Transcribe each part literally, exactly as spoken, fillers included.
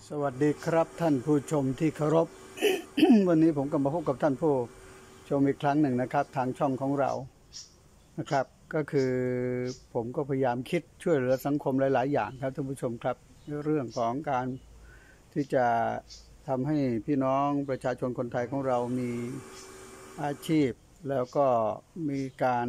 สวัสดีครับท่านผู้ชมที่เคารพ วันนี้ผมก็มาพบกับท่านผู้ชมอีกครั้งหนึ่งนะครับทางช่องของเรานะครับก็คือผมก็พยายามคิดช่วยเหลือสังคมหลายๆอย่างครับท่านผู้ชมครับเรื่องของการที่จะทำให้พี่น้องประชาชนคนไทยของเรามีอาชีพแล้วก็มีการ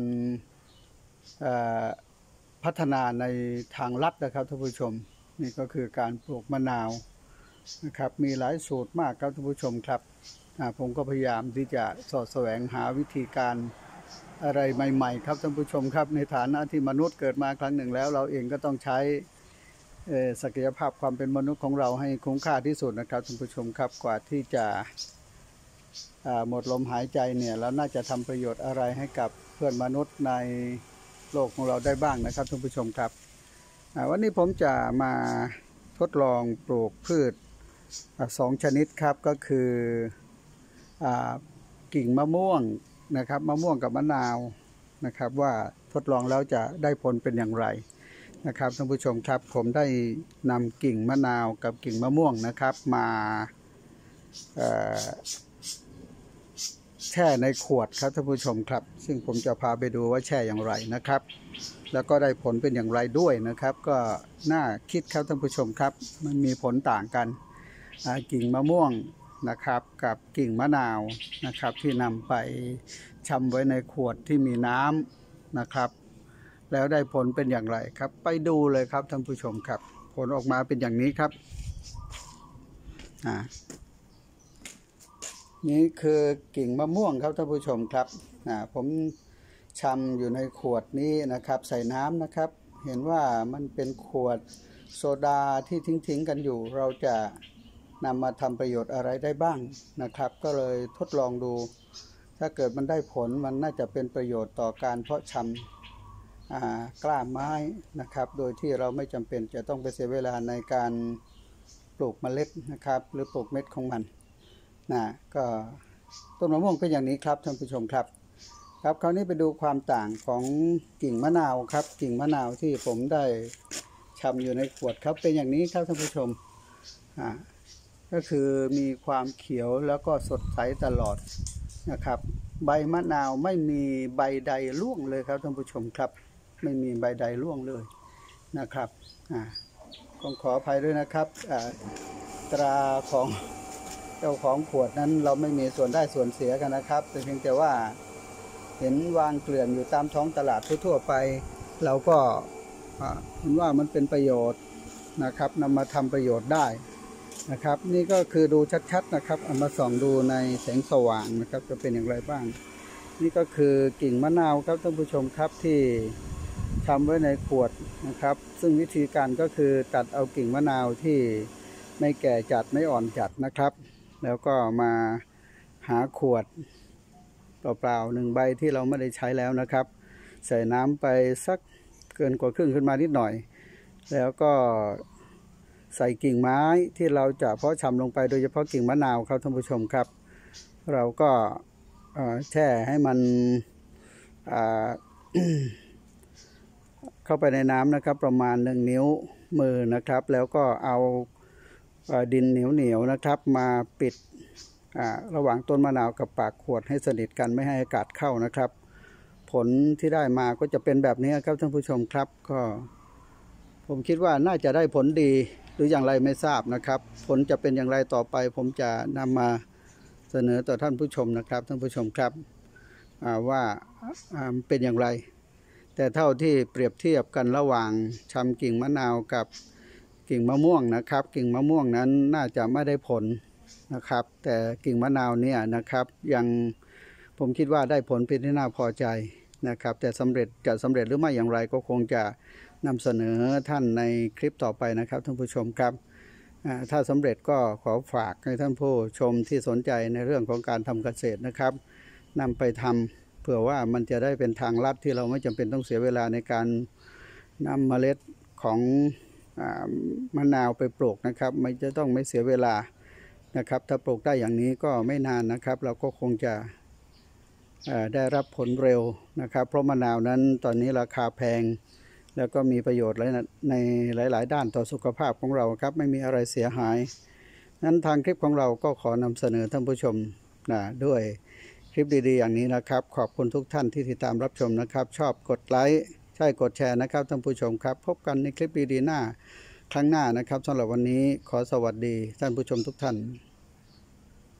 พัฒนาในทางลัดนะครับท่านผู้ชมนี่ก็คือการปลูกมะนาวนะครับมีหลายสูตรมากครับท่านผู้ชมครับผมก็พยายามที่จะสอดแสวงหาวิธีการอะไรใหม่ๆครับท่านผู้ชมครับในฐานะที่มนุษย์เกิดมาครั้งหนึ่งแล้วเราเองก็ต้องใช้ศักยภาพความเป็นมนุษย์ของเราให้คุ้มค่าที่สุดนะครับท่านผู้ชมครับกว่าที่จะหมดลมหายใจเนี่ยเราน่าจะทำประโยชน์อะไรให้กับเพื่อนมนุษย์ในโลกของเราได้บ้างนะครับท่านผู้ชมครับวันนี้ผมจะมาทดลองปลูกพืชสองชนิดครับก็คือกิ่งมะม่วงนะครับมะม่วงกับมะนาวนะครับว่าทดลองแล้วจะได้ผลเป็นอย่างไรนะครับท่านผู้ชมครับผมได้นำกิ่งมะนาวกับกิ่งมะม่วงนะครับมาแช่ในขวดครับท่านผู้ชมครับซึ่งผมจะพาไปดูว่าแช่อย่างไรนะครับแล้วก็ได้ผลเป็นอย่างไรด้วยนะครับก็น่าคิดครับท่านผู้ชมครับมันมีผลต่างกันกิ่งมะม่วงนะครับกับกิ่งมะนาวนะครับที่นำไปชำไว้ในขวดที่มีน้ำนะครับแล้วได้ผลเป็นอย่างไรครับไปดูเลยครับท่านผู้ชมครับผลออกมาเป็นอย่างนี้ครับอ่านี่คือกิ่งมะม่วงครับท่านผู้ชมครับอ่าผมชำอยู่ในขวดนี้นะครับใส่น้ำนะครับเห็นว่ามันเป็นขวดโซดาที่ทิ้งๆกันอยู่เราจะนำมาทำประโยชน์อะไรได้บ้างนะครับก็เลยทดลองดูถ้าเกิดมันได้ผลมันน่าจะเป็นประโยชน์ต่อการเพาะชำกล้าไม้นะครับโดยที่เราไม่จำเป็นจะต้องไปเสียเวลาในการปลูกเมล็ดนะครับหรือปลูกเม็ดของมันนะก็ต้นมะม่วงเป็นอย่างนี้ครับท่านผู้ชมครับครับคราวนี้ไปดูความต่างของกิ่งมะนาวครับกิ่งมะนาวที่ผมได้ชำอยู่ในขวดครับเป็นอย่างนี้ครับท่านผู้ชมอ่าก็คือมีความเขียวแล้วก็สดใสตลอดนะครับใบมะนาวไม่มีใบใดร่วงเลยครับท่านผู้ชมครับไม่มีใบใดร่วงเลยนะครับอ่าต้องขออภัยด้วยนะครับอ่าตราของเจ้าของขวดนั้นเราไม่มีส่วนได้ส่วนเสียกันนะครับแต่เพียงแต่ว่าเห็นวางเกลื่อนอยู่ตามท้องตลาดทั่วๆไปเราก็เห็นว่ามันเป็นประโยชน์นะครับนำมาทำประโยชน์ได้นะครับนี่ก็คือดูชัดๆนะครับเอามาส่องดูในแสงสว่างนะครับจะเป็นอย่างไรบ้างนี่ก็คือกิ่งมะนาวครับท่านผู้ชมครับที่ทำไว้ในขวดนะครับซึ่งวิธีการก็คือตัดเอากิ่งมะนาวที่ไม่แก่จัดไม่อ่อนจัดนะครับแล้วก็มาหาขวดเปล่าๆหนึ่งใบที่เราไม่ได้ใช้แล้วนะครับใส่น้ำไปสักเกินกว่าครึ่งขึ้นมานิดหน่อยแล้วก็ใส่กิ่งไม้ที่เราจะเพาะชำลงไปโดยเฉพาะกิ่งมะนาวครับท่านผู้ชมครับเราก็แช่ให้มันเข้าไปในน้ำนะครับประมาณหนึ่งนิ้วมือนะครับแล้วก็เอาดินเหนียวๆนะครับมาปิดระหว่างต้นมะนาวกับปากขวดให้สนิทกันไม่ให้อากาศเข้านะครับผลที่ได้มาก็จะเป็นแบบนี้ครับท่านผู้ชมครับก็ผมคิดว่าน่าจะได้ผลดีหรืออย่างไรไม่ทราบนะครับผลจะเป็นอย่างไรต่อไปผมจะนำมาเสนอต่อท่านผู้ชมนะครับท่านผู้ชมครับว่าเป็นอย่างไรแต่เท่าที่เปรียบเทียบกันระหว่างชำกิ่งมะนาวกับกิ่งมะม่วงนะครับกิ่งมะม่วงนั้นน่าจะไม่ได้ผลนะครับแต่กิ่งมะนาวเนี่ยนะครับยังผมคิดว่าได้ผลเป็นที่น่าพอใจนะครับแต่สำเร็จจะสำเร็จหรือไม่อย่างไรก็คงจะนำเสนอท่านในคลิปต่อไปนะครับท่านผู้ชมครับถ้าสำเร็จก็ขอฝากให้ท่านผู้ชมที่สนใจในเรื่องของการทำเกษตรนะครับนำไปทำเผื่อว่ามันจะได้เป็นทางลัดที่เราไม่จำเป็นต้องเสียเวลาในการนำเมล็ดของมะนาวไปปลูกนะครับไม่จะต้องไม่เสียเวลานะครับถ้าปลูกได้อย่างนี้ก็ไม่นานนะครับเราก็คงจะได้รับผลเร็วนะครับเพราะมะนาวนั้นตอนนี้ราคาแพงแล้วก็มีประโยชน์ในหลายๆด้านต่อสุขภาพของเราครับไม่มีอะไรเสียหายนั้นทางคลิปของเราก็ขอนำเสนอท่านผู้ชมนะด้วยคลิปดีๆอย่างนี้นะครับขอบคุณทุกท่านที่ติดตามรับชมนะครับชอบกดไลค์ใช่กดแชร์นะครับท่านผู้ชมครับพบกันในคลิปดีๆหน้าครั้งหน้านะครับสำหรับวันนี้ขอสวัสดีท่านผู้ชมทุกท่าน